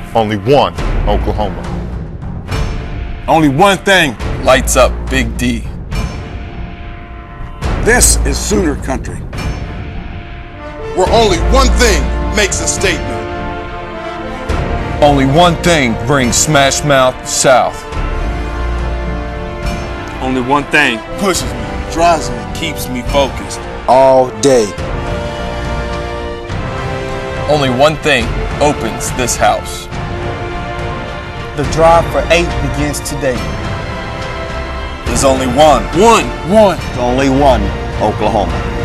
Only one Oklahoma. Only one thing lights up Big D. This is Sooner country. Where only one thing makes a statement. Only one thing brings Smash Mouth south. Only one thing Pushes me, drives me, keeps me focused. All day. Only one thing opens this house. The drive for 8 begins today. There's only one. One. Only one Oklahoma.